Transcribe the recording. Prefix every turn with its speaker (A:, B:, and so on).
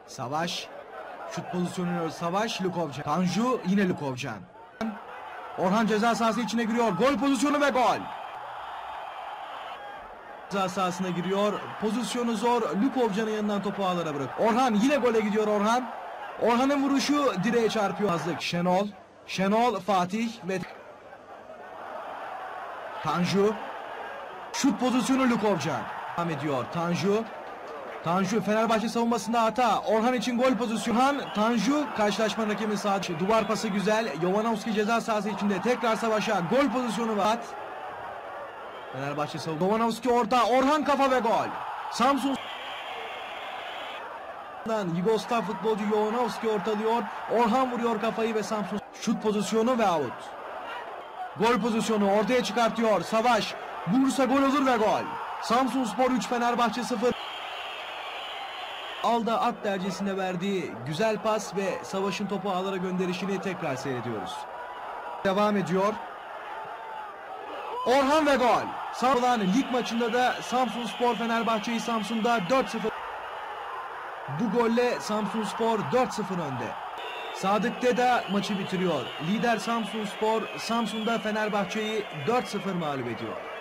A: Savaş. Şut pozisyonu Savaş. Lukovcan. Tanju yine Lukovcan. Orhan ceza sahası içine giriyor. Gol pozisyonu ve gol. Ceza sahasına giriyor. Pozisyonu zor. Lukovcan'ın yanından topu ağlara bırak. Orhan yine gole gidiyor Orhan. Orhan'ın vuruşu direğe çarpıyor. Azlık Şenol. Şenol, Fatih ve Tanju. Şut pozisyonu Lukovcan. Devam ediyor Tanju. Tanju Fenerbahçe savunmasında hata. Orhan için gol pozisyonu. Tanju karşılaşma rakibi sağ dışı. Duvar pası güzel. Jovanovski ceza sahası içinde tekrar Savaş'a gol pozisyonu var. Fenerbahçe savunma. Jovanovski orta. Orhan kafa ve gol. Samsun Yugoslav futbolcu Jovanovski ortalıyor. Orhan vuruyor kafayı ve Samsun şut pozisyonu ve out. Gol pozisyonu ortaya çıkartıyor. Savaş vurursa gol olur ve gol. Samsunspor 3 Fenerbahçe 0. Alda at dercesinde verdiği güzel pas ve Savaş'ın topu ağlara gönderişini tekrar seyrediyoruz. Devam ediyor. Orhan ve gol. Olan lig maçında da Samsunspor Fenerbahçe'yi Samsun'da 4-0. Bu golle Samsunspor 4-0 önde. Sadık Deda maçı bitiriyor. Lider Samsunspor Samsun'da Fenerbahçe'yi 4-0 mağlup ediyor.